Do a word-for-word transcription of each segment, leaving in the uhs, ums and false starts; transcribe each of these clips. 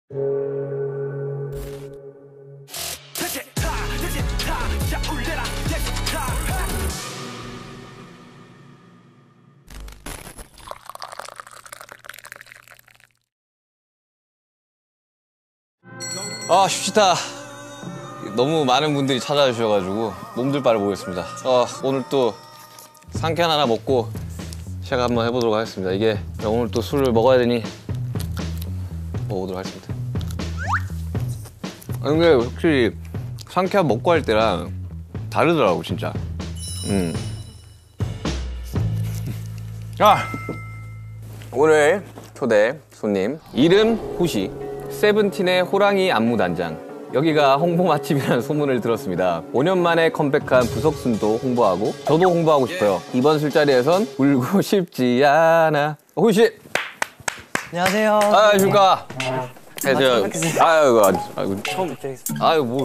아, 쉽시다. 너무 많은 분들이 찾아와 주셔가지고 몸둘 바를 모르겠습니다. 어, 오늘 또 상쾌한 하나 먹고 시작 한번 해보도록 하겠습니다. 이게 오늘 또 술을 먹어야 되니 먹어보도록 하겠습니다. 아, 근데 확실히 상쾌한 먹고 할 때랑 다르더라고, 진짜. 음. 아! 오늘 초대 손님 이름 호시, 세븐틴의 호랑이 안무단장. 여기가 홍보 맛집이라는 소문을 들었습니다. 오 년 만에 컴백한 부석순도 홍보하고 저도 홍보하고 싶어요. 이번 술자리에선 울고 싶지 않아. 호시 씨! 안녕하세요. 아, 안녕하십니까. 안녕하세요. 아유, 아유, 아유, 처음. 아유, 뭐.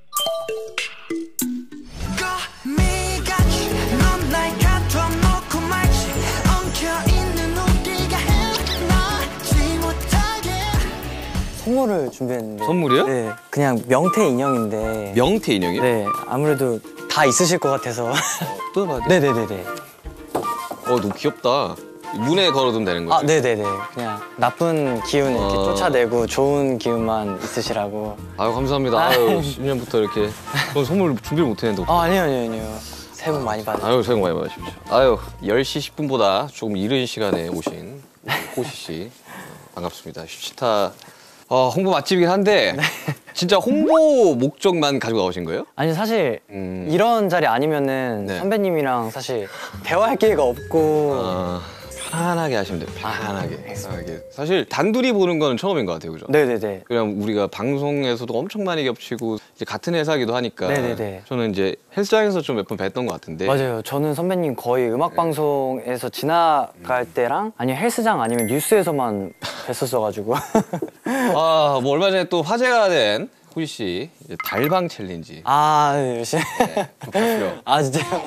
선물을 준비했는데. 선물이요? 네, 그냥 명태 인형인데. 명태 인형이요? 네, 아무래도 다 있으실 것 같아서. 또 봐야 돼? 네네네네. 어, 너무 귀엽다. 문에 걸어두면 되는 거죠? 아, 네네네. 그냥 나쁜 기운 이렇게 아... 쫓아내고 좋은 기운만 있으시라고. 아유, 감사합니다. 아유, 십 년부터 이렇게. 저 선물 준비를 못 했는데. 아, 아니요, 아니요, 아니요. 새해 복 많이 받으세요. 아유, 새해 복 많이 받으십시오. 아유, 열 시 십 분보다 조금 이른 시간에 오신 호시 씨. 반갑습니다. 쉽시다. 어, 홍보 맛집이긴 한데 네. 진짜 홍보 목적만 가지고 나오신 거예요? 아니 사실 음... 이런 자리 아니면은 네. 선배님이랑 사실 대화할 기회가 없고 어... 편안하게 하시면 돼요. 편안하게. 아, 편안하게. 사실 단둘이 보는 건 처음인 것 같아요, 그죠? 네네네. 그냥 우리가 방송에서도 엄청 많이 겹치고 이제 같은 회사기도 하니까. 네네네. 저는 이제 헬스장에서 좀 몇 번 뵀던 것 같은데. 맞아요. 저는 선배님 거의 음악 방송에서 지나갈 때랑 아니면 헬스장 아니면 뉴스에서만 뵀었어가지고. 아, 뭐 얼마 전에 또 화제가 된 호시 씨 이제 달방 챌린지. 아, 네, 열심히. 네, 좀 보시죠. 아, 진짜요?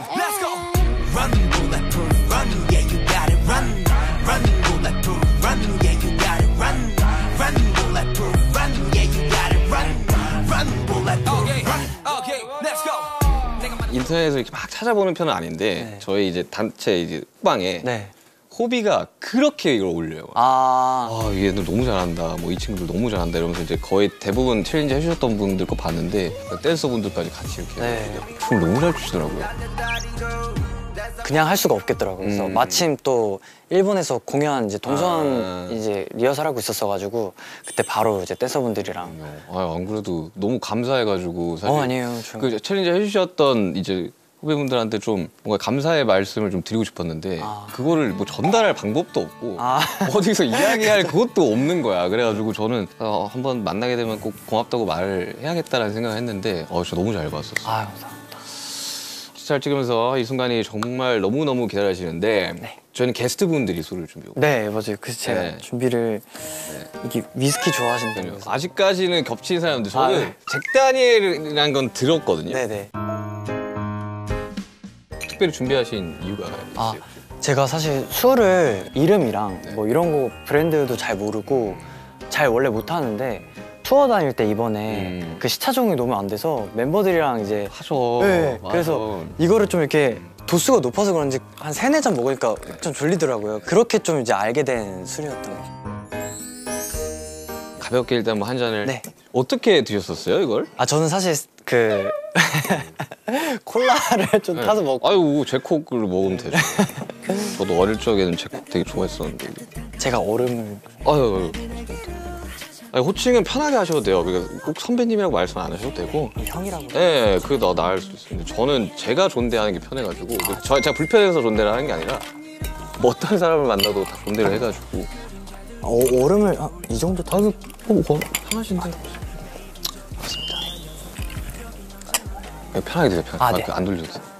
인터넷에서 이렇게 막 찾아보는 편은 아닌데 네. 저희 이제 단체 이제 후방에 네. 호비가 그렇게 이걸 올려요. 아, 아 얘들 너무 잘한다. 뭐 이 친구들 너무 잘한다. 이러면서 이제 거의 대부분 챌린지 해주셨던 분들 거 봤는데 댄서분들까지 같이 이렇게 네. 춤을 너무 잘 추시더라고요. 그냥 할 수가 없겠더라고요. 그래서 음. 마침 또 일본에서 공연 이제 동선 아. 이제 리허설하고 있었어가지고 그때 바로 이제 댄서분들이랑. 아, 안 그래도 너무 감사해가지고 사실. 어, 아니에요. 저... 그 챌린지 해주셨던 이제 후배분들한테 좀 뭔가 감사의 말씀을 좀 드리고 싶었는데 아. 그거를 뭐 전달할 방법도 없고 아. 어디서 이야기할 그것도 없는 거야. 그래가지고 저는 어, 한번 만나게 되면 꼭 고맙다고 말을 해야겠다라는 생각을 했는데 어, 진짜 너무 잘 봤었어. 아, 감사합니다. 잘 찍으면서 이 순간이 정말 너무너무 기다려지는데 네. 저희는 게스트분들이 술을 준비하고 네, 맞아요. 그래서 제가 네. 준비를 네. 이게 위스키 좋아하신다고 아직까지는 겹친 사람인데 저는 아, 네. 잭 다니엘이라는 건 들었거든요. 네네. 특별히 준비하신 이유가 있어요? 아, 제가 사실 술을 이름이랑 네. 뭐 이런 거 브랜드도 잘 모르고 잘 원래 못하는데 투어 다닐 때 이번에 음. 그 시차 적응이 너무 안 돼서 멤버들이랑 이제 하죠. 네, 그래서 이거를 좀 이렇게 도수가 높아서 그런지 한 세네 잔 먹으니까 좀 졸리더라고요. 그렇게 좀 이제 알게 된 술이었던 것 같아요. 가볍게 일단 뭐 한 잔을 네. 어떻게 드셨었어요, 이걸? 아, 저는 사실 그 콜라를 좀 네. 타서 먹고 아유, 제콕을 먹으면 되죠. 저도 어릴 적에는 제콕 되게 좋아했었는데 제가 얼음을 아유, 아유. 아니, 호칭은 편하게 하셔도 돼요. 그러니까 꼭 선배님이라고 말씀 안 하셔도 되고 형이라고? 네, 그게 더 나을 수 있습니다. 저는 제가 존대하는 게 편해가지고 저, 제가 불편해서 존대를 하는 게 아니라 뭐 어떤 사람을 만나도 다 존대를 해가지고 어, 얼음을 아, 이 정도 다? 어, 어, 편하신데 맞습니다. 편하게 드세요. 편하게. 아, 네. 안 돌려주세요.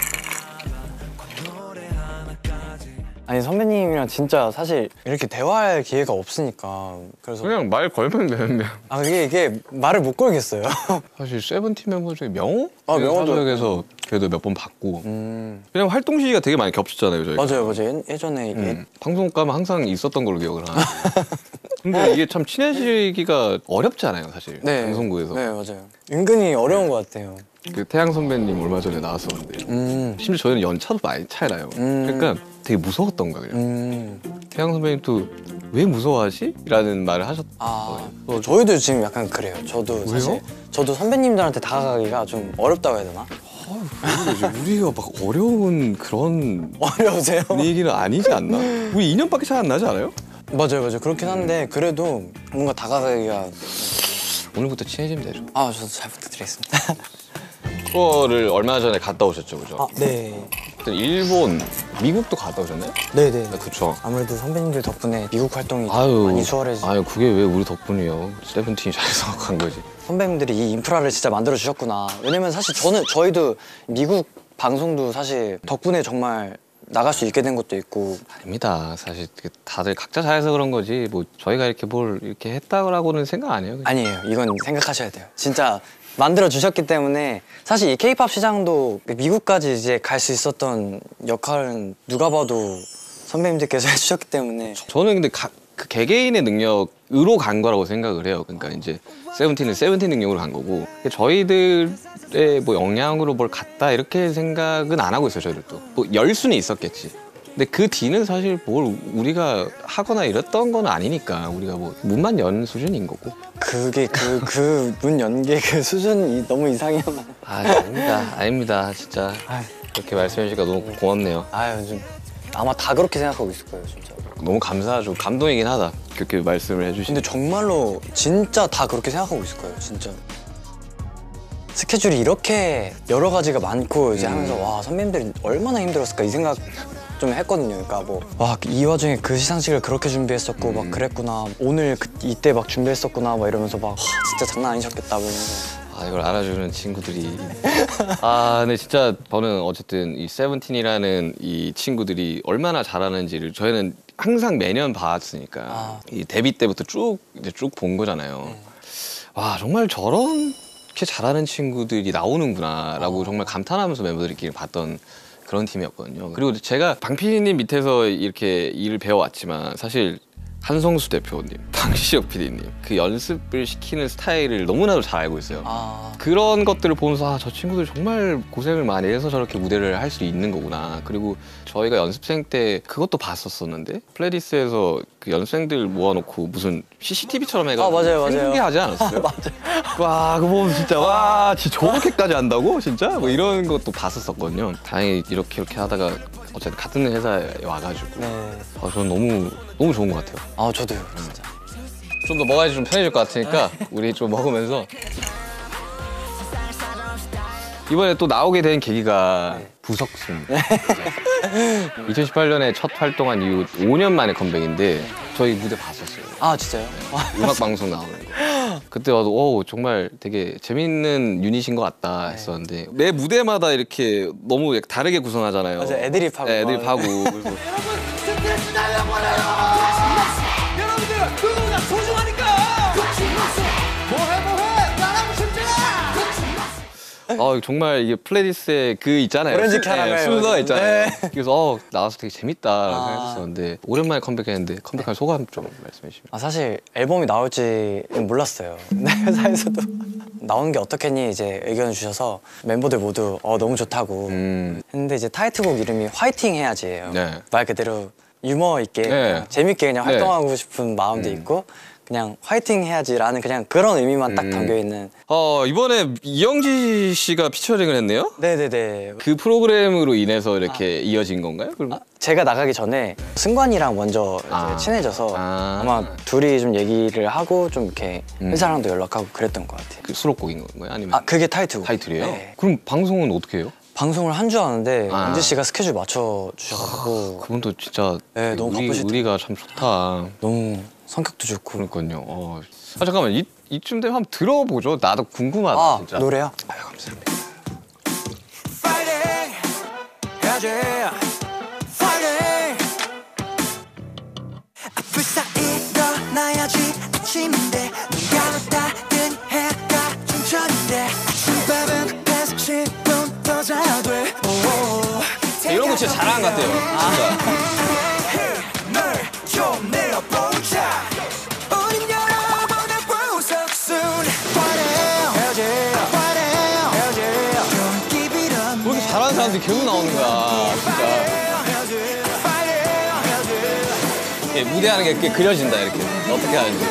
아니 선배님이랑 진짜 사실 이렇게 대화할 기회가 없으니까 그래서 그냥 말 걸면 되는데 아 이게 이게 말을 못 걸겠어요. 사실 세븐틴 멤버 중에 명호? 아 명호도 사석에서 걔도 몇 번 봤고 음. 그냥 활동 시기가 되게 많이 겹쳤잖아요 저희가. 맞아요 맞아요. 예전에 음. 예... 방송 가면 항상 있었던 걸로 기억을 하는데 근데 이게 참 친해지기가 어렵잖아요, 사실. 네. 방송국에서. 네, 맞아요. 은근히 어려운 것 같아요. 그 태양 선배님 얼마 전에 나왔었는데 음. 심지어 저희는 연차도 많이 차이 나요. 음. 그러니까 되게 무서웠던 거예요. 음. 태양 선배님도 왜 무서워하지? 라는 말을 하셨. 아, 어, 저희도 지금 약간 그래요. 저도 사실 저도 선배님들한테 다가가기가 좀 어렵다고 해야 되나? 우리가 막 어려운 그런 어려우세요? 분위기는 아니지 않나? 우리 이 년밖에 차이 안 나지 않아요? 맞아요, 맞아요. 그렇긴 한데 그래도 뭔가 다가가기가 오늘부터 친해지면 되죠. 아, 저도 잘 부탁드리겠습니다. 투어를 얼마 전에 갔다 오셨죠, 그죠? 아, 네. 그때 일본, 미국도 갔다 오셨나요? 네, 네. 네, 그쵸. 아무래도 선배님들 덕분에 미국 활동이 아유, 많이 수월해지. 아유, 그게 왜 우리 덕분이에요? 세븐틴이 잘해서 간 거지. 선배님들이 이 인프라를 진짜 만들어 주셨구나. 왜냐면 사실 저는 저희도 미국 방송도 사실 덕분에 정말 나갈 수 있게 된 것도 있고. 아닙니다. 사실 다들 각자 잘해서 그런 거지 뭐 저희가 이렇게 뭘 이렇게 했다고는 생각 안 해요. 그냥. 아니에요. 이건 생각하셔야 돼요. 진짜 만들어 주셨기 때문에 사실 이 케이팝 시장도 미국까지 이제 갈 수 있었던 역할은 누가 봐도 선배님들께서 해주셨기 때문에. 저는 근데 가, 그 개개인의 능력으로 간 거라고 생각을 해요. 그러니까 이제 세븐틴은 세븐틴 능력으로 간 거고 저희들의 뭐 역량으로 뭘 갔다 이렇게 생각은 안 하고 있어요. 저희들도 뭐 열 수는 있었겠지. 근데 그 뒤는 사실 뭘 우리가 하거나 이랬던 건 아니니까 우리가 뭐 문만 연 수준인 거고. 그게 그 그 문 연계 그 수준이 너무 이상해요. 아, 아닙니다. 아닙니다. 진짜 그렇게 말씀해 주시니까 너무 고맙네요. 아유, 좀 아마 다 그렇게 생각하고 있을 거예요, 진짜. 너무 감사하죠. 감동이긴 하다. 그렇게 말씀을 해주시니. 근데 정말로 진짜 다 그렇게 생각하고 있을 거예요, 진짜. 스케줄이 이렇게 여러 가지가 많고 이제 음. 하면서 와, 선배님들이 얼마나 힘들었을까 이 생각 좀 했거든요. 그러니까 뭐 와, 이 와중에 그 시상식을 그렇게 준비했었고 음. 막 그랬구나. 오늘 그, 이때 막 준비했었구나 막 이러면서 막 와, 진짜 장난 아니셨겠다 그러면서. 아, 이걸 알아주는 친구들이. 아, 근데 진짜 저는 어쨌든 이 세븐틴이라는 이 친구들이 얼마나 잘하는지를 저희는 항상 매년 봤으니까 아. 이 데뷔 때부터 쭉 이제 쭉 본 거잖아요. 네. 와, 정말 저렇게 잘하는 친구들이 나오는구나라고 어. 정말 감탄하면서 멤버들끼리 봤던 그런 팀이었거든요. 그리고 제가 방피디님 밑에서 이렇게 일을 배워왔지만 사실 한성수 대표님, 방시혁 피디님 그 연습을 시키는 스타일을 너무나도 잘 알고 있어요. 아. 그런 것들을 보면서 아, 저 친구들 정말 고생을 많이 해서 저렇게 무대를 할 수 있는 거구나. 그리고 저희가 연습생 때 그것도 봤었었는데 플레디스에서 그 연습생들 모아놓고 무슨 씨씨티비처럼 해가지고 아, 맞아요, 맞아요. 생중계하지 않았어요? 맞아요. 와, 그거 보면 진짜 와, 진짜 저렇게까지 한다고? 진짜? 뭐 이런 것도 봤었었거든요. 다행히 이렇게 이렇게 하다가 어쨌든 같은 회사에 와가지고 네. 아, 저는 너무 너무 좋은 것 같아요. 아, 저도요, 진짜. 좀 더 먹어야지 좀 편해질 것 같으니까 우리 좀 먹으면서 이번에 또 나오게 된 계기가 부석순. 이천십팔 년에 첫 활동한 이후 오 년 만에 컴백인데 저희 무대 봤었어요. 아, 진짜요? 음악 방송 나오는 거. 그때 와도 오, 정말 되게 재밌는 유닛인 것 같다 했었는데 매 무대마다 이렇게 너무 다르게 구성하잖아요. 맞아요, 애드립하고. 네, 애드립하고. 그래서 스트레스 날려버려요. 여러분들 누구보다 소중하니까. 뭐해 뭐해 나랑 춤추라. 아, 정말 이게 플레디스의 그 있잖아요. 오렌지 수- 캐러멜. 네, 순서가 있잖아요. 네. 그래서 어, 나와서 되게 재밌다라고 아. 생각했었는데 오랜만에 컴백했는데 컴백한 소감 좀 말씀해 주시면. 아, 사실 앨범이 나올지는 몰랐어요. 근데 회사에서도 나오는 게 어떻겠니 이제 의견을 주셔서 멤버들 모두 어, 너무 좋다고 음. 했는데 이제 타이틀곡 이름이 화이팅 해야지예요. 네. 말 그대로 유머 있게 네. 그냥 재밌게 그냥 네. 활동하고 싶은 마음도 있고 그냥 화이팅 해야지라는 그냥 그런 의미만 딱 음. 담겨 있는. 어, 이번에 이영지 씨가 피처링을 했네요. 네네네. 그 프로그램으로 인해서 이렇게 이어진 건가요? 그럼? 아, 제가 나가기 전에 승관이랑 먼저 이제 아. 친해져서 아. 아마 둘이 좀 얘기를 하고 좀 이렇게 음. 회사랑도 연락하고 그랬던 것 같아요. 그 수록곡인 건가요? 아니면 아, 그게 타이틀곡. 타이틀이에요? 네. 그럼 방송은 어떻게 해요? 방송을 한 줄 아는데 아. 은지 씨가 스케줄 맞춰 주셔가지고 그분도 진짜 네, 너무 우리, 바쁘시더라고요. 우리가 참 좋다. 너무 성격도 좋고. 그러니까요. 어. 아, 잠깐만 이, 이쯤 되면 한번 들어보죠. 나도 궁금하다 아, 진짜. 노래야? 아유, 감사합니다. 파이팅 해야지. 파이팅. 불사 일어나야지. 아침인데 눈 감았다 뜬 해가 춘천인데 아침밥은 계속 십 분 더 자야 돼. 이런 거 진짜 잘하는 것 같아요. 진짜. 널좀 내려보자. 오, 나오는데 계속 나오는 거야, 진짜. 예, 무대하는 게 이렇게 그려진다, 이렇게. 어떻게 하는지.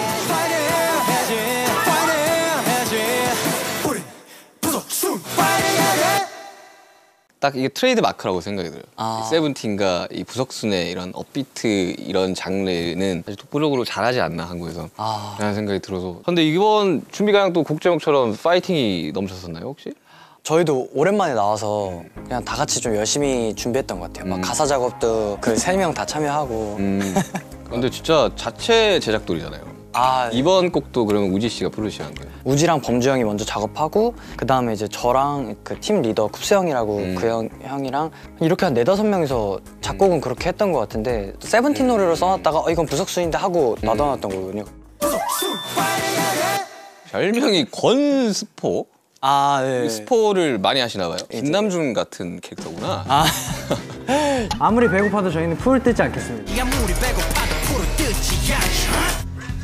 딱 이게 트레이드 마크라고 생각이 들어요. 아. 세븐틴과 이 부석순의 이런 업비트 이런 장르는 사실 독보적으로 잘하지 않나 한국에서 아. 라는 생각이 들어서. 근데 이번 준비가랑 또 곡 제목처럼 파이팅이 넘쳤었나요 혹시? 저희도 오랜만에 나와서 그냥 다 같이 좀 열심히 준비했던 것 같아요. 막 가사 작업도 그 세 명 다 참여하고. 음. 근데 진짜 자체 제작돌이잖아요. 아, 이번 곡도 그러면 우지 씨가 프로듀싱한 거예요? 우지랑 범주 형이 먼저 작업하고 그 다음에 이제 저랑 그 팀 리더 쿱스 형이라고 음. 그 형, 형이랑 이렇게 한 네다섯 명이서 작곡은 그렇게 했던 것 같은데 세븐틴 노래로 써놨다가 어, 이건 부석순인데 하고 놔둬놨던 거거든요. 별명이 권스포? 아, 네. 스포를 많이 하시나 봐요. 김남준 같은 캐릭터구나. 아. 아무리 배고파도 저희는 풀 뜯지 않겠습니다. 아무리 배고파도 풀을 뜯지 않죠.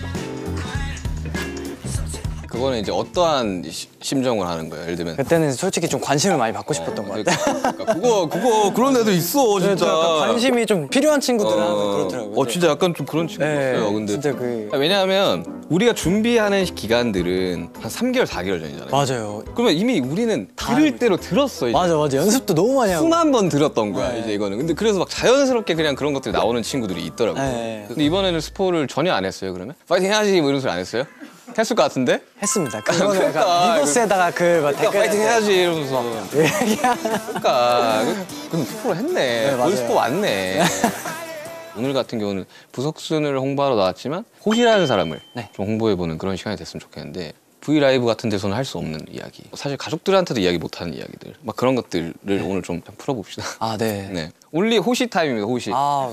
그거는 이제 어떠한 시- 심정을 하는 거예요? 예를 들면 그때는 솔직히 좀 관심을 많이 받고 싶었던 것 같아요. 그러니까 그거 그거 그런 애들 있어 네, 진짜. 저 약간 관심이 좀 필요한 친구들은 항상 그렇더라고요. 어 진짜 약간 좀 그런 친구 네, 있어요. 근데 진짜 그 왜냐하면 우리가 준비하는 기간들은 한 삼 개월 사 개월 전이잖아요. 맞아요. 그러면 이미 우리는 다 들을 알고 대로 들었어. 이제. 맞아 맞아 연습도 너무 많이 하고. 수만 번 들었던 거야 네. 이제 이거는. 근데 그래서 막 자연스럽게 그냥 그런 것들이 나오는 친구들이 있더라고요. 네. 근데 이번에는 스포를 전혀 안 했어요. 그러면 파이팅 해야지 뭐 이런 소리 안 했어요? 했을 것 같은데? 했습니다. 그거는 그러니까. 약간 미버스에다가 그막 그러니까 댓글 파이팅 해야지 이러면서. 그러니까 그럼 스포를 했네. 네, 맞아요. 올 스포 왔네. 오늘 같은 경우는 부석순을 홍보하러 나왔지만 호시라는 사람을 네. 좀 홍보해보는 그런 시간이 됐으면 좋겠는데 브이라이브 같은 데서는 할 수 없는 이야기, 사실 가족들한테도 이야기 못하는 이야기들 막 그런 것들을 오늘 좀 풀어봅시다. 아 네. 네, 올리 호시 타임입니다. 호시. 아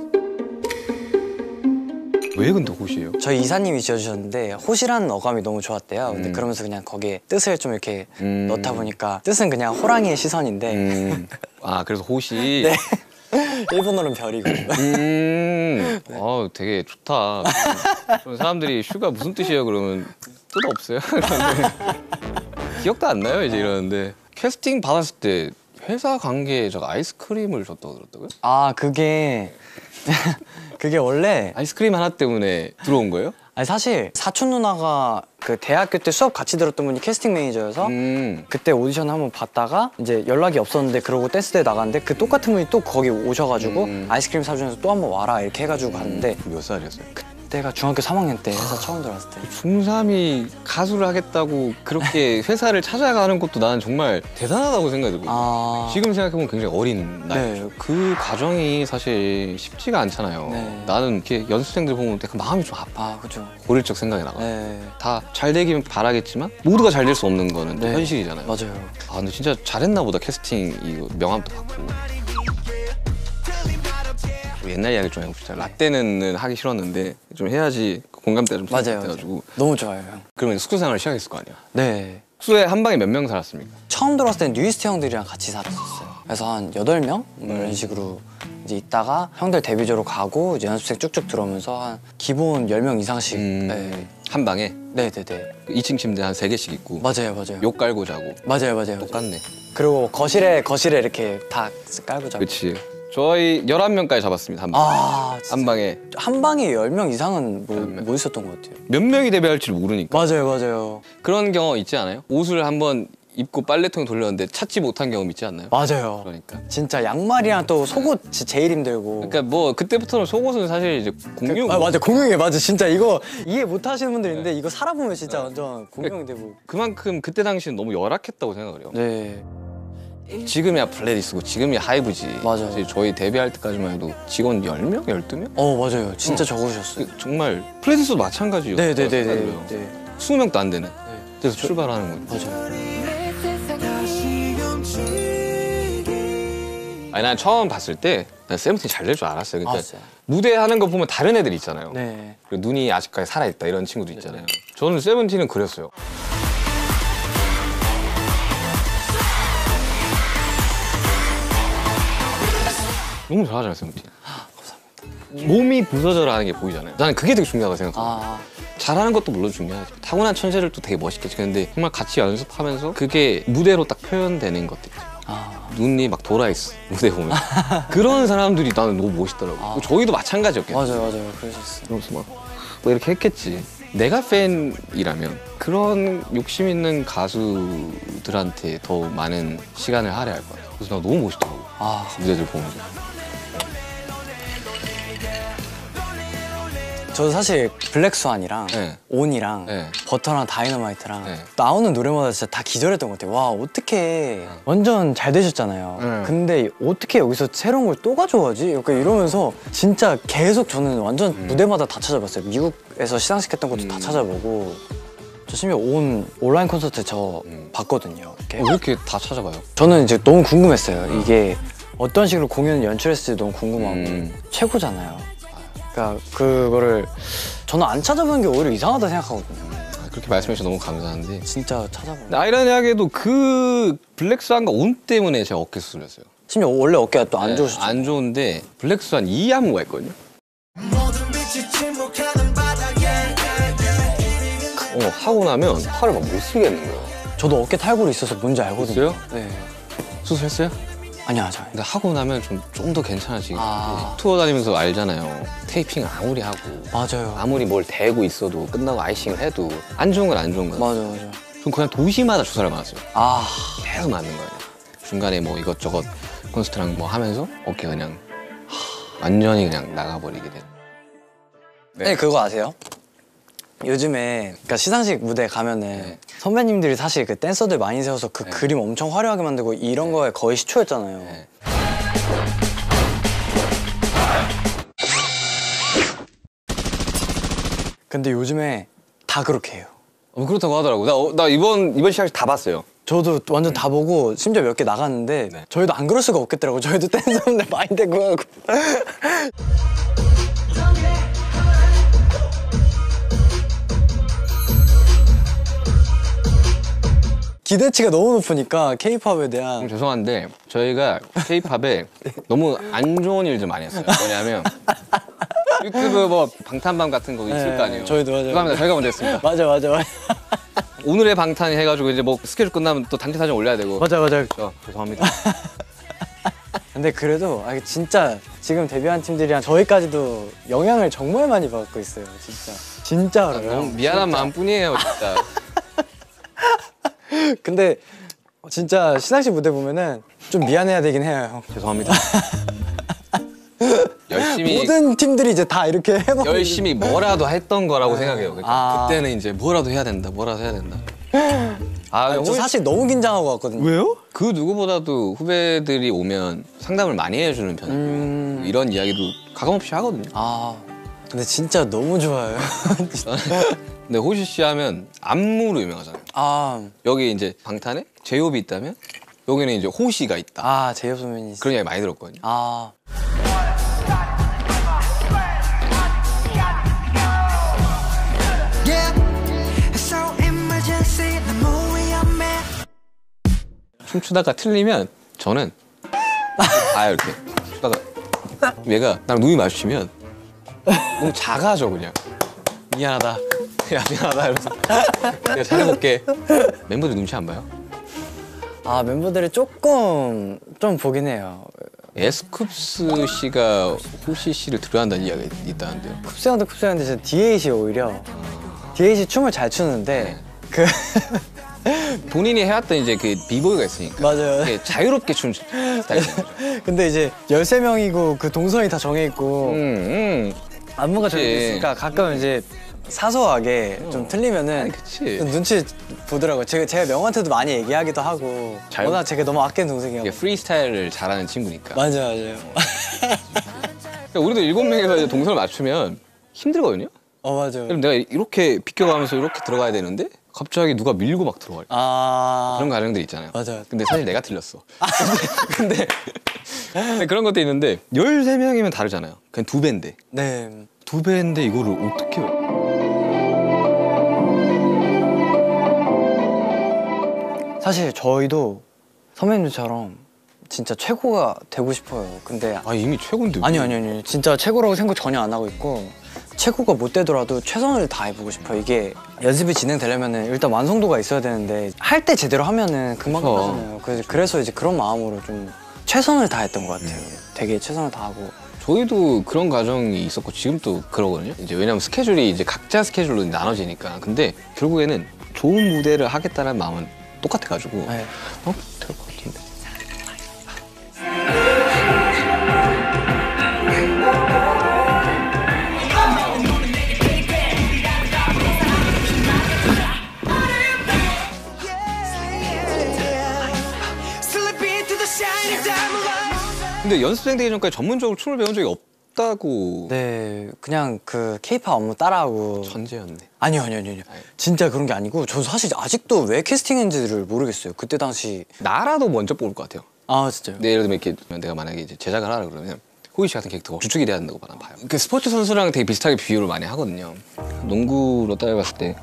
왜 근데 호시예요? 저희 이사님이 지어주셨는데 호시라는 어감이 너무 좋았대요. 근데 그러면서 그냥 거기에 뜻을 좀 이렇게 음. 넣다 보니까 뜻은 그냥 호랑이의 시선인데 음, 아 그래서 호시. 네. 일본어로는 별이고. 음, 어 되게 좋다. 그런 사람들이 슈가 무슨 뜻이에요? 그러면 뜻 없어요. 그러는데 기억도 안 나요 이제 이러는데 캐스팅 받았을 때 회사 관계에 저 아이스크림을 줬다고 들었다고요? 아 그게 그게 원래 아이스크림 하나 때문에 들어온 거예요? 아니 사실 사촌 누나가 그 대학교 때 수업 같이 들었던 분이 캐스팅 매니저여서 음, 그때 오디션 한번 봤다가 이제 연락이 없었는데 그러고 댄스대에 나갔는데 그 똑같은 분이 또 거기 오셔가지고 음. 아이스크림 사주면서 또 한번 와라 이렇게 해가지고 갔는데 몇 살이었어요? 그때가 중학교 삼 학년 때 회사 처음 들어왔을 때 중삼이 가수를 하겠다고 그렇게 회사를 찾아가는 것도 나는 정말 대단하다고 생각이 들거든요. 아... 지금 생각해보면 굉장히 어린 나이. 네. 그 과정이 사실 쉽지가 않잖아요. 네. 나는 이렇게 연습생들 보면 그 마음이 좀 아파. 아 그죠. 고릴적 생각이 나가. 네 다 잘 되기는 바라겠지만 모두가 잘 될 수 없는 거는 또 네. 현실이잖아요. 맞아요. 아 근데 진짜 잘했나 보다. 캐스팅 이거 명함도 받고. 옛날 이야기 좀 해봅시다. 라떼는 하기 싫었는데 좀 해야지 공감대가 좀 맞아요. 생겨가지고. 너무 좋아요 형. 그러면 숙소 생활을 시작했을 거 아니야. 네. 숙소에 한 방에 몇 명 살았습니까? 처음 들어왔을 땐 뉴이스트 형들이랑 같이 살았었어요. 그래서 한 여덟 명 이런 식으로 이제 있다가 형들 데뷔조로 가고 이제 연습생 쭉쭉 들어오면서 한 기본 열 명 이상씩. 음, 네. 한 방에 네네네. 이 층 침대 한 세 개씩 있고 맞아요 맞아요. 욕 깔고 자고. 맞아요 맞아요. 똑같네. 그리고 거실에 거실에 이렇게 다 깔고 자고. 그치. 저희 열한 명까지 잡았습니다. 한 방. 아 진짜. 한 방에. 한 방에 열 명 이상은 뭐, 뭐 있었던 것 같아요. 몇 명이 데뷔할지 모르니까. 맞아요 맞아요. 그런 경험 있지 않아요? 옷을 한번 입고 빨래통 돌렸는데 찾지 못한 경험 있지 않나요? 맞아요. 그러니까. 진짜 양말이랑 또 속옷 진짜 제일 힘들고. 그러니까 뭐 그때부터는 속옷은 사실 이제 공유. 아 맞아 공용이에요 맞아 진짜 이거 이해 못 하시는 분들 있는데 이거 살아보면 진짜 완전 공용이 되고. 그만큼 그때 당시는 너무 열악했다고 생각을 해요. 네 지금이야 블레디스고 지금이야 하이브지. 맞아요. 사실 저희 데뷔할 때까지만 해도 직원 열 명, 열두 명? 어 맞아요 진짜 적으셨어요. 그 정말 플레디스도 마찬가지였어요. 네네네네. 생각해요. 네. 이십 명도 안 되는. 그래서 출발하는 거죠. 맞아요. 아니 난 처음 봤을 때 난 세븐틴 잘 될 줄 알았어요. 그러니까 아, 진짜요? 무대 하는 거 보면 다른 애들 있잖아요. 네. 그리고 눈이 아직까지 살아있다 이런 친구도 있잖아요. 저는 세븐틴은 그랬어요. 너무 잘하잖아요, 세븐틴. 감사합니다. 몸이 부서져라는 게 보이잖아요. 나는 그게 되게 중요하다고 생각해요. 아 잘하는 것도 물론 중요하지. 타고난 천재를 또 되게 멋있게 찍는데 정말 같이 연습하면서 그게 무대로 딱 표현되는 것들 있죠. 아. 눈이 막 돌아있어 무대 보면 그런 사람들이 나는 너무 멋있더라고. 아. 저희도 마찬가지였겠지. 맞아요, 맞아요. 그럴 수 있어요. 그러면서 막, 뭐 이렇게 했겠지. 내가 팬이라면 그런 욕심 있는 가수들한테 더 많은 시간을 할애할 것 같아. 그래서 나 너무 멋있더라고. 아, 무대들 보면서. 저도 사실 블랙스완이랑 네. 온이랑 네. 버터랑 다이너마이트랑 네. 나오는 노래마다 진짜 다 기절했던 것 같아요. 와, 어떻게 완전 잘 되셨잖아요. 네. 근데 어떻게 여기서 새로운 걸 또 가져가지? 약간 이러면서 진짜 계속 저는 완전 음. 무대마다 다 찾아봤어요. 미국에서 시상식 했던 것도 다 찾아보고. 저 심지어 온 온라인 콘서트 저 음. 봤거든요. 이렇게. 어, 왜 이렇게 다 찾아봐요? 저는 이제 너무 궁금했어요. 이게 어떤 식으로 공연을 연출했을지 너무 궁금하고 음. 최고잖아요. 그러니까 그거를 저는 안 찾아보는 게 오히려 이상하다 생각하거든요. 아, 그렇게 말씀해 주셔서 너무 감사한데. 진짜 찾아보는. 근데 아이러니하게도 그 블랙스완과 온 때문에 제가 어깨 수술했어요. 심지어 원래 어깨가 또 안 좋으시죠? 안 좋은데 블랙스완 이 안무가 있거든요. 모든 빛이 침묵하는 바닥에 어, 하고 나면 팔을 막 못 쓰겠는 거예요. 저도 어깨 탈골이 있어서 뭔지 알거든요. 있어요? 네. 수술했어요? 아니요, 아니요. 근데 하고 나면 좀 좀 더 괜찮아지긴 아. 아. 투어 다니면서 알잖아요. 테이핑 아무리 하고 맞아요. 아무리 뭘 대고 있어도 끝나고 아이싱을 해도 안 좋은 건 안 좋은 거야. 맞아, 맞아. 전 그냥 도시마다 주사를 맞았어요. 아, 계속 맞는 거예요. 중간에 뭐 이것저것 콘서트랑 뭐 하면서 어깨 그냥 하, 완전히 그냥 나가버리게 된. 네. 네, 그거 아세요? 요즘에 그러니까 시상식 무대 가면은 네. 선배님들이 사실 그 댄서들 많이 세워서 그 네. 그림 엄청 화려하게 만들고 이런 거에 거의 시초였잖아요. 네. 근데 요즘에 다 그렇게 해요. 어, 그렇다고 하더라고. 나, 어, 나 이번 이번 시상식 다 봤어요. 저도 완전 다 보고 심지어 몇 개 나갔는데 네. 저희도 안 그럴 수가 없겠더라고. 저희도 댄서분들 많이 데리고 가고. 기대치가 너무 높으니까 케이팝에 대한 좀 죄송한데 저희가 K-팝에 너무 안 좋은 일들 많이 했어요. 뭐냐면 유튜브 뭐 방탄밤 같은 거 있을 네, 거 아니에요. 저희도 맞아요. 죄송합니다. 저희가 먼저 했습니다. 맞아 맞아 맞아 오늘의 방탄이 해가지고 이제 뭐 스케줄 끝나면 또 단체 사진 올려야 되고. 맞아 맞아. 저, 죄송합니다. 근데 그래도 아, 진짜 지금 데뷔한 팀들이랑 저희까지도 영향을 정말 많이 받고 있어요. 진짜 진짜로요. 너무 미안한 진짜. 마음뿐이에요, 진짜. 근데 진짜 시상식 무대 보면은 좀 미안해야 되긴 해요. 죄송합니다. 열심히 모든 팀들이 이제 다 이렇게 해버. 열심히 뭐라도 했던 거라고 생각해요. 그러니까 아. 그때는 이제 뭐라도 해야 된다, 뭐라도 해야 된다. 아, 아, 저 홀- 사실 너무 긴장하고 왔거든요. 왜요? 그 누구보다도 후배들이 오면 상담을 많이 해주는 편이에요. 음. 이런 이야기도 가감없이 하거든요. 아 근데 진짜 너무 좋아요. 근데 호시 씨 하면 안무로 유명하잖아요. 아, 여기 이제 방탄에 제이홉이 있다면 여기는 이제 호시가 있다. 아 제이홉 선배님. 그런 이야기 많이 들었거든요. 아 Yeah So emergency 너무 위험해 춤추다가 틀리면 저는 아 이렇게 추다가 얘가 나랑 눈이 마주치면 너무 작아져 그냥. 미안하다. 야 미안하다 이러면서 내가 잘해볼게. 멤버들 눈치 안 봐요? 아 멤버들이 조금 좀 보긴 해요. 에스쿱스 씨가 호시 씨를 들어한다는 이야기가 있다는데요. 쿱스형도 쿱스형인데 저 디에이치 오히려 디에이치 춤을 잘 추는데 그 본인이 해왔던 이제 그 비보이가 있으니까 맞아요. 이게 자유롭게 추는 스타일인 거죠. 근데 이제 열세 명이고 그 동선이 다 정해있고 음, 음. 안무가 그치. 정해있으니까 가끔 이제 사소하게 좀 틀리면은 그치. 좀 눈치 보더라고요. 제가, 제가 명한테도 많이 얘기하기도 하고 잘- 워낙 제가 너무 아끼는 동생이어서 이게 프리스타일을 잘하는 친구니까. 맞아요 맞아요. 그러니까 우리도 일곱 명이서 이제 동선을 맞추면 힘들거든요. 어 맞아요. 그럼 내가 이렇게 비껴가면서 이렇게 들어가야 되는데 갑자기 누가 밀고 막 들어갈 아 그런 가정들 있잖아요. 맞아요. 근데 사실 내가 틀렸어. 근데, 근데 그런 것도 있는데 열세 명이면 다르잖아요. 그냥 두 배인데. 네. 두 배인데 이거를 어떻게 사실 저희도 선배님들처럼 진짜 최고가 되고 싶어요. 근데 아 이미 최고인데 아니 아니 아니 진짜 최고라고 생각 전혀 안 하고 있고 최고가 못 되더라도 최선을 다해보고 싶어요. 이게 연습이 진행되려면은 일단 완성도가 있어야 되는데 할 때 제대로 하면은 금방 그쵸. 끝나잖아요. 그래서, 그래서 이제 그런 마음으로 좀 최선을 다했던 것 같아요. 되게 최선을 다하고. 저희도 그런 과정이 있었고 지금도 그러거든요. 이제 왜냐면 스케줄이 이제 각자 스케줄로 나눠지니까. 근데 결국에는 좋은 무대를 하겠다는 마음은 똑같아가지고 네. 어? 될 것 같은데. Slipping through the shining diamond. 근데 연습생 되기 전까지 전문적으로 춤을 배운 적이 없다고. 네, 그냥 그 케이팝 업무 따라하고. 천재였네. 아니요, 아니요, 아니요. 진짜 그런 게 아니고 저 사실 아직도 왜 캐스팅했는지를 모르겠어요. 그때 당시. 나라도 먼저 뽑을 것 같아요. 아 진짜요? 근데 예를 들면 이렇게 내가 만약에 이제 제작을 하라 그러면 호이 씨 같은 캐릭터가 주축이 돼야 된다고 봐요. 그 스포츠 선수랑 되게 비슷하게 비유를 많이 하거든요. 농구로 따져봤을 때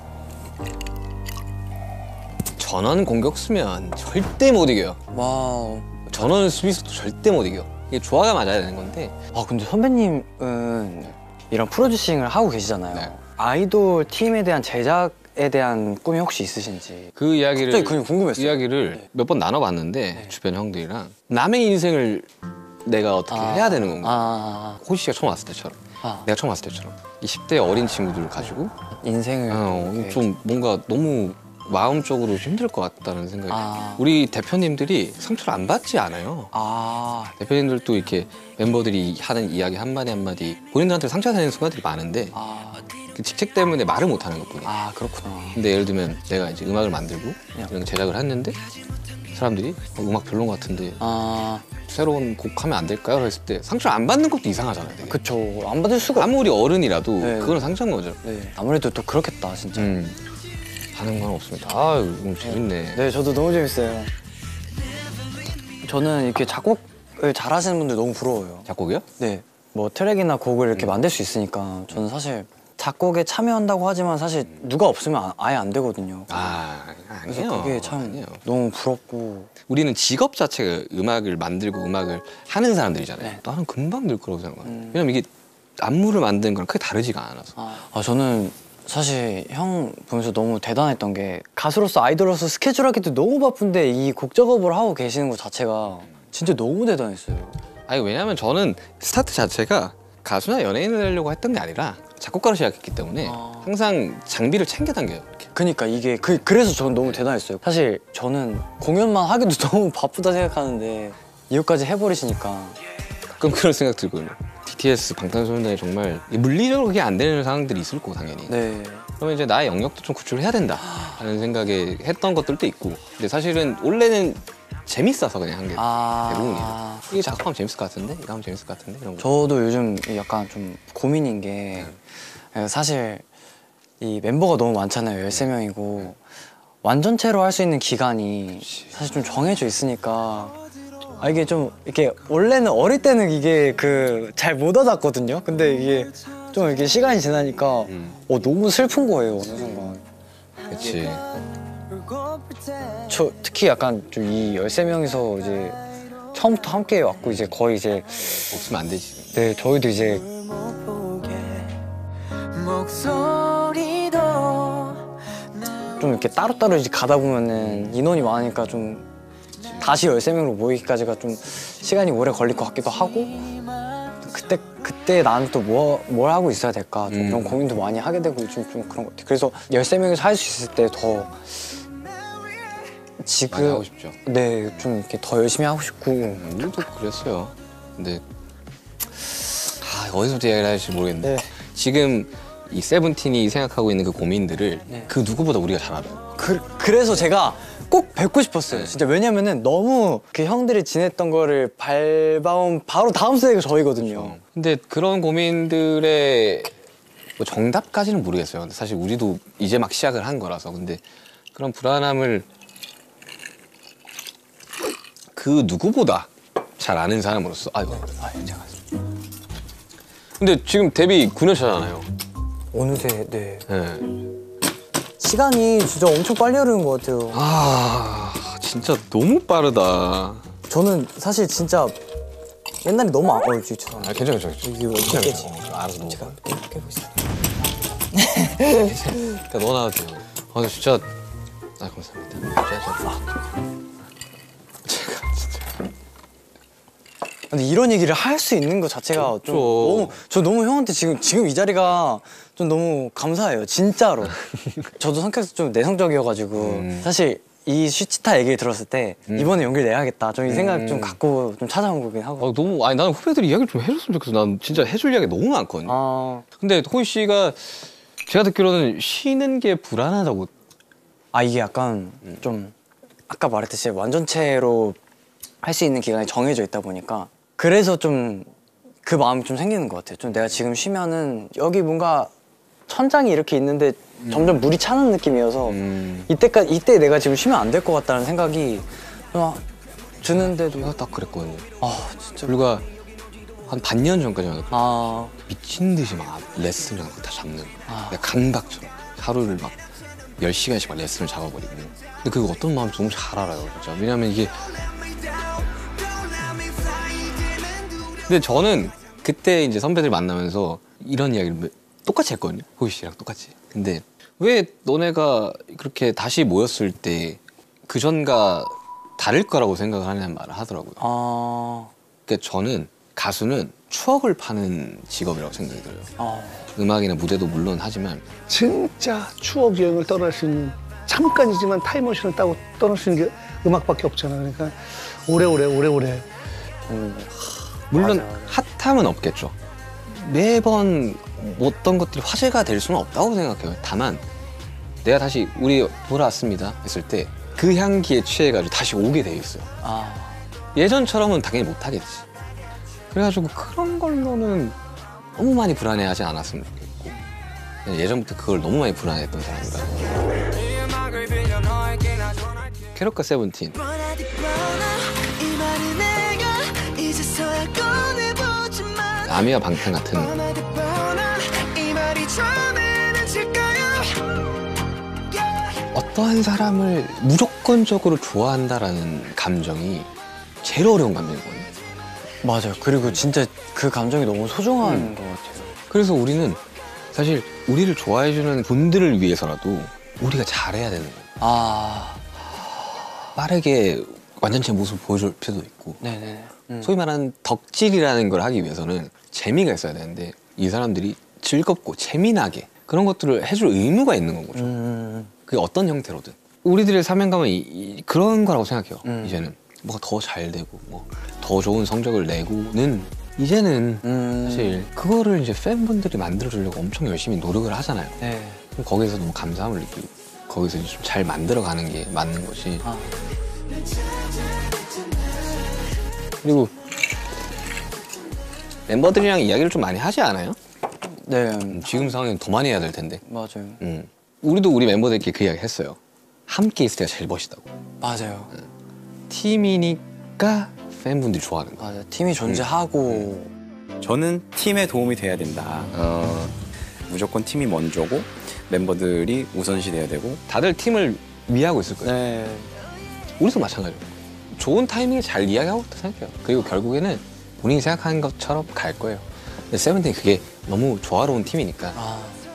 전원 공격수면 절대 못 이겨요. 와우. 전원 수비수도 절대 못 이겨. 이게 조화가 맞아야 되는 건데. 아 근데 선배님은 이런 프로듀싱을 하고 계시잖아요. 네. 아이돌 팀에 대한 제작에 대한 꿈이 혹시 있으신지. 그 이야기를 갑자기 그게 궁금했어요. 이야기를 네. 몇 번 나눠봤는데 주변 형들이랑 남의 인생을 내가 어떻게 아. 해야 되는 건가. 아, 호이 씨가 처음 왔을 때처럼 아. 내가 처음 왔을 때처럼 이십 대 어린 친구들을 가지고 인생을 어, 이렇게 좀 뭔가 너무 마음적으로 힘들 것 같다는 생각이. 아. 우리 대표님들이 상처를 안 받지 않아요. 아, 대표님들도 이렇게 멤버들이 하는 이야기 한마디 한마디 본인들한테 상처되는 순간들이 많은데 아, 그 직책 때문에 말을 못 하는 것뿐이에요. 아 그렇구나. 근데 예를 들면 내가 이제 음악을 만들고 야. 이런 제작을 했는데 사람들이 어, 음악 별론 것 같은데 아, 새로운 곡 하면 안 될까요? 했을 때 상처를 안 받는 것도 이상하잖아요. 되게. 그쵸. 안 받을 수가. 아무리 어른이라도 네. 그거는 상처인 거죠. 네. 아무래도 또 그렇겠다 진짜. 음. 하는 건 없습니다. 아, 오늘 재밌네. 네, 저도 너무 재밌어요. 저는 이렇게 작곡을 잘하시는 분들 너무 부러워요. 작곡이요? 네, 뭐 트랙이나 곡을 이렇게 만들 수 있으니까 저는 사실 작곡에 참여한다고 하지만 사실 누가 없으면 아- 아예 안 되거든요. 아, 그래서 아니에요. 그게 참 아니에요. 너무 부럽고. 우리는 직업 자체가 음악을 만들고 음악을 하는 사람들이잖아요. 네. 나는 금방 늘 거라고 생각해요. 음. 왜냐면 이게 안무를 만드는 거랑 크게 다르지가 않아서. 아, 아, 저는 사실 형 보면서 너무 대단했던 게 가수로서 아이돌로서 스케줄 하기도 너무 바쁜데 이 곡 작업을 하고 계시는 것 자체가 진짜 너무 대단했어요. 아니 왜냐면 저는 스타트 자체가 가수나 연예인을 되려고 했던 게 아니라 작곡가로 시작했기 때문에 아. 항상 장비를 챙겨 당겨요. 이렇게. 그니까 이게 그, 그래서 저는 너무 대단했어요. 사실 저는 공연만 하기도 너무 바쁘다 생각하는데 이것까지 해버리시니까. 가끔 그런 생각 들거든요. 비티에스 방탄소년단이 정말 물리적으로 그게 안 되는 상황들이 있을 거고 당연히. 네. 그러면 이제 나의 영역도 좀 구출을 해야 된다 하는 생각에 했던 것들도 있고. 근데 사실은 원래는 재밌어서 그냥 한 게 아. 대부분이에요. 이게 작업하면 재밌을 것 같은데? 이거 하면 재밌을 것 같은데? 이런 거. 저도 요즘 약간 좀 고민인 게 사실 이 멤버가 너무 많잖아요. 열세 명이고 완전체로 할 수 있는 기간이 사실 좀 정해져 있으니까 아 이게 좀 이렇게 원래는 어릴 때는 이게 그 잘 못 와닿거든요. 근데 이게 좀 이렇게 시간이 지나니까 음. 어 너무 슬픈 거예요 어느 순간. 그치. 저 특히 약간 좀 이 열세 명이서 이제 처음부터 함께 왔고 이제 거의 이제 없으면 안 되지. 네 저희도 이제 목소리도 좀 이렇게 따로따로 이제 가다 보면은 인원이 많으니까 좀 다시 열세 명으로 모이기까지가 좀 시간이 오래 걸릴 것 같기도 하고 그때 그때 나는 또 뭐 뭘 하고 있어야 될까 좀 음. 그런 고민도 많이 하게 되고 요즘 좀 그런 것 같아요. 그래서 열세 명이서 할 수 있을 때 더 지금 많이 하고 싶죠. 네, 좀 이렇게 더 열심히 하고 싶고 음, 우리도 그랬어요. 근데 아 어디서부터 이야기를 해야 할지 모르겠는데 네. 지금 이 세븐틴이 생각하고 있는 그 고민들을 네. 그 누구보다 우리가 잘 알아요. 그, 그래서 제가 꼭 뵙고 싶었어요. 진짜 왜냐면은 너무 그 형들이 지냈던 거를 밟아온 바로 다음 세대가 저희거든요. 근데 그런 고민들의 뭐 정답까지는 모르겠어요. 근데 사실 우리도 이제 막 시작을 한 거라서. 근데 그런 불안함을 그 누구보다 잘 아는 사람으로서 아이고 아유 제가 근데 지금 데뷔 구 년 차잖아요. 어느새 네. 네. 시간이 진짜 엄청 빨리 흐르는 것 같아요. 아 진짜 너무 빠르다. 저는 사실 진짜 옛날에 너무 안... 어, 죄송합니다. 아 괜찮아 괜찮아. 이게 어떻게 깨지? 알아서 먹어. 제가 깨- 깨고 있어요. 그러니까 너나 돼요. 아 근데 진짜 아 감사합니다. 제가 진짜 근데 이런 얘기를 할 수 있는 것 자체가 좀 너무 저 너무 형한테 지금 지금 이 자리가 좀 너무 감사해요 진짜로. 저도 성격이 좀 내성적이어가지고 음. 사실 이 슈치타 얘기를 들었을 때 음. 이번에 용기를 내야겠다 좀 이 생각 음. 좀 갖고 좀 찾아온 거긴 하고. 아, 너무 아니 나는 후배들이 이야기를 좀 해줬으면 좋겠어. 난 진짜 해줄 이야기 너무 많거든요. 아... 근데 호이 씨가 제가 듣기로는 쉬는 게 불안하다고. 아 이게 약간 음. 좀 아까 말했듯이 완전체로 할 수 있는 기간이 정해져 있다 보니까 그래서 좀 그 마음이 좀 생기는 것 같아요. 좀 내가 지금 쉬면은 여기 뭔가 천장이 이렇게 있는데 음. 점점 물이 차는 느낌이어서 음. 이때까지 이때 내가 지금 쉬면 안 될 것 같다는 생각이 막 드는데도 제가 딱 그랬거든요. 아 진짜 불과 한 반년 전까지만 아. 미친 듯이 막 레슨을 다 잡는 아. 강박처럼 하루를 막 열 시간씩 막 레슨을 잡아버리고. 근데 그거 어떤 마음인지 너무 잘 알아요 진짜. 왜냐면 이게 근데 저는 그때 이제 선배들 만나면서 이런 이야기를 똑같이 했거든요. 호이 씨랑 똑같이. 근데 왜 너네가 그렇게 다시 모였을 때 그전과 다를 거라고 생각을 하냐는 말을 하더라고요. 아... 그러니까 저는 가수는 추억을 파는 직업이라고 생각이 들어요. 아... 음악이나 무대도 물론 하지만 진짜 추억 여행을 떠날 수 있는 잠깐이지만 타임머신을 따고 떠날 수 있는 게 음악밖에 없잖아. 그러니까 오래오래 오래오래 음... 물론 맞아. 핫함은 없겠죠. 매번 어떤 것들이 화제가 될 수는 없다고 생각해요. 다만 내가 다시 우리 돌아왔습니다 했을 때 그 향기에 취해가지고 다시 오게 돼 있어요. 아. 예전처럼은 당연히 못하겠지. 그래가지고 그런 걸로는 너무 많이 불안해하지 않았으면 좋겠고 예전부터 그걸 너무 많이 불안해했던 사람이라. 캐럿과 세븐틴 아미와 방탄 같은 어떠한 사람을 무조건적으로 좋아한다라는 감정이 제일 어려운 감정이거든요. 맞아요. 그리고 진짜 그 감정이 너무 소중한 음. 것 같아요. 그래서 우리는 사실 우리를 좋아해주는 분들을 위해서라도 우리가 잘해야 되는 거예요. 아... 빠르게 완전체 모습을 보여줄 필요도 있고 네네. 음. 소위 말하는 덕질이라는 걸 하기 위해서는 재미가 있어야 되는데 이 사람들이 즐겁고 재미나게 그런 것들을 해줄 의무가 있는 거죠. 음. 그게 어떤 형태로든 우리들의 사명감은 이, 이, 그런 거라고 생각해요. 음. 이제는 뭐가 더 잘 되고 뭐 더 좋은 성적을 내고는 이제는 음. 사실 그거를 이제 팬분들이 만들어주려고 엄청 열심히 노력을 하잖아요. 네. 그럼 거기서 너무 감사함을 느끼고 거기서 좀 잘 만들어가는 게 맞는 거지. 아. 그리고 멤버들이랑 이야기를 좀 많이 하지 않아요? 네. 음, 지금 상황에는 더 많이 해야 될 텐데. 맞아요. 음. 우리도 우리 멤버들끼리 그 이야기 했어요. 함께 있을 때가 제일 멋있다고. 맞아요. 음. 팀이니까 팬분들이 좋아하는 거야. 맞아요. 팀이 존재하고. 음. 저는 팀에 도움이 돼야 된다. 어. 무조건 팀이 먼저고 멤버들이 우선시 돼야 되고. 다들 팀을 위하고 있을 거예요. 네. 우리도 마찬가지로. 좋은 타이밍에 잘 이야기하고 있다 생각해요. 그리고 결국에는 본인이 생각하는 것처럼 갈 거예요. 근데 세븐틴 그게 너무 조화로운 팀이니까. 아.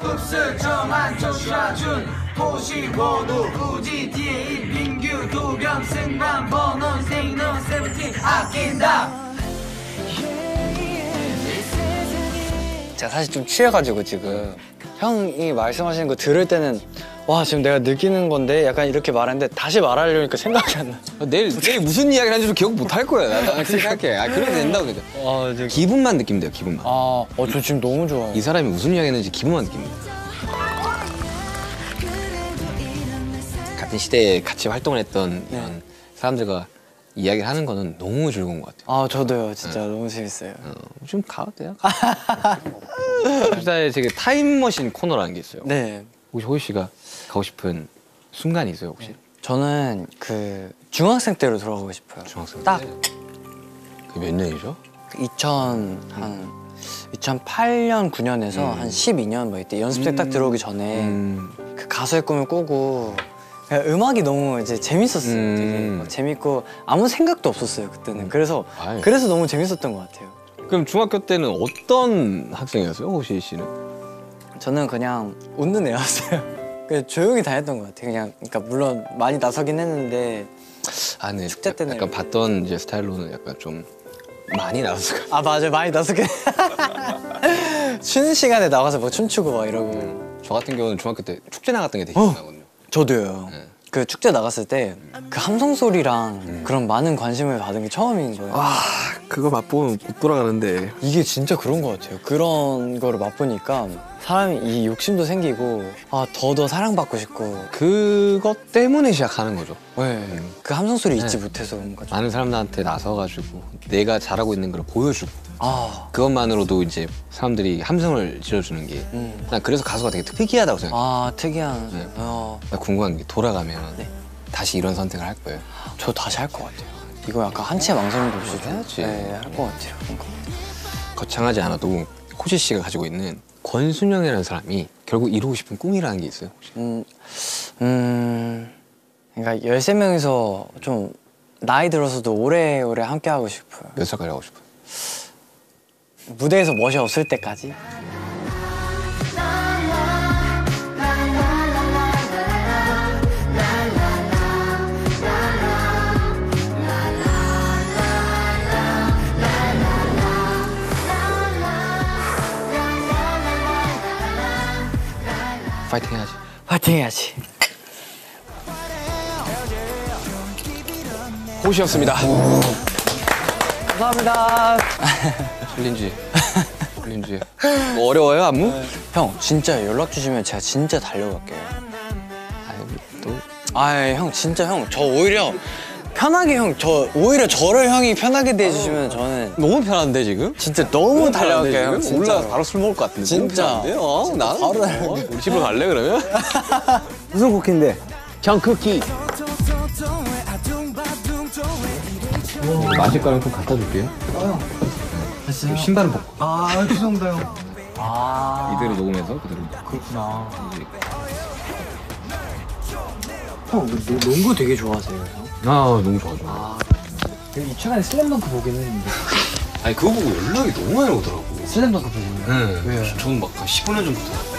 제가 사실 좀 취해가지고 지금 형이 말씀하시는 거 들을 때는 와 지금 내가 느끼는 건데 약간 이렇게 말하는데 다시 말하려니까 생각이 안 나. 아, 내일 내일 무슨 이야기를 하는지도 기억 못 할 거야. 나 그렇게 생각해. 아 그래도 된다고 그래. 아, 저... 기분만 느끼면 돼요. 기분만. 아, 어, 저 지금 너무 좋아요. 이 사람이 무슨 이야기했는지 기분만 느끼면 돼요. 같은 시대에 같이 활동을 했던 네. 이런 사람들과 이야기를 하는 거는 너무 즐거운 것 같아요. 아 저도요. 진짜 네. 너무 재밌어요. 어, 좀 가도 돼요? 슈타의 되게 타임머신 코너라는 게 있어요. 네. 혹시 호이 씨가 가고 싶은 순간이 있어요 혹시? 네. 저는 그 중학생 때로 돌아가고 싶어요. 중학생 딱. 때? 그게 몇 년이죠? 이천 한 이천팔 년 구 년에서 음. 한 십이 년 뭐 이때 연습생 음. 딱 들어오기 전에 음. 그 가수의 꿈을 꾸고 음악이 너무 이제 재밌었어요. 음. 되게 막 재밌고 아무 생각도 없었어요 그때는. 그래서 아이. 그래서 너무 재밌었던 것 같아요. 그럼 중학교 때는 어떤 학생이었어요 호시 씨는? 저는 그냥 웃는 애였어요. 그냥 조용히 다녔던 것 같아요. 그냥 그러니까 물론 많이 나서긴 했는데 아, 네. 축제 때는 약간 봤던 이제 스타일로는 약간 좀 많이 나왔을 것 아 맞아요 많이 나서긴 쉬는 시간에 나가서 뭐 춤추고 막 이러고. 같아요. 저 같은 경우는 중학교 때 축제 나갔던 게 되게 기억나거든요. 저도요. 네. 그 축제 나갔을 때 그 함성 소리랑 그런 많은 관심을 받은 게 처음인 거예요. 아, 그거 맛보면 못 돌아가는데. 이게 진짜 그런 것 같아요. 그런 거를 맛보니까 사람이 이 욕심도 생기고 아 더더 사랑받고 싶고. 그것 때문에 시작하는 거죠. 네. 그 함성 소리 잊지 못해서 그런 거죠. 많은 사람들한테 나서가지고 내가 잘하고 있는 걸 보여주고 아, 그것만으로도 이제 사람들이 함성을 질러주는 게 음. 난 그래서 가수가 되게 특이하다고 생각해요. 아 특이한. 네. 어, 나 궁금한 게 돌아가면 네. 다시 이런 선택을 할 거예요. 저 다시 할 것 같아요. 이거 약간 한치의 망설임도 없이 좀, 해야지. 네, 할 것 같아요. 그런 거. 거창하지 않아도 호시 씨가 가지고 있는 권순영이라는 사람이 결국 이루고 싶은 꿈이라는 게 있어요. 혹시? 음, 음, 그러니까 열세 명이서 좀 나이 들어서도 오래오래 함께 하고 싶어요. 몇 살까지 하고 싶어요? 무대에서 멋이 없을 때까지. 파이팅 해야지. 파이팅 해야지. 호시였습니다. 감사합니다. 챌린지. 챌린지. 뭐 어려워요, 안무? 형 진짜 연락 주시면 제가 진짜 달려갈게요. 아유, 또. 아, 형 진짜 형 저 오히려 편하게 형 저 오히려 저를 형이 편하게 대해주시면 저는 너무 편한데 지금? 진짜 너무 달려갈게요. 형, 진짜로. 올라 바로 술 먹을 것 같은데. 진짜. 너무 편한데? 어, 진짜 나는 바로 어, 달려갈게요. 우리 집으로 갈래 그러면? 무슨 쿠키인데? 전 쿠키. 마실 거랑 좀 갖다 줄게요. 됐어요? 신발은 벗고. 아 죄송합니다 형. 아 이대로 녹음해서 그대로. 그렇구나. 이제. 형 노- 농구 되게 좋아하세요, 형? 아, 너무 좋아, 좋아. 아, 이 최근에 슬램덩크 보긴 했는데. 아니, 그거 보고 연락이 너무 많이 오더라고. 슬램덩크 보긴. 네. 왜요? 저는 막 한 십오 년 전부터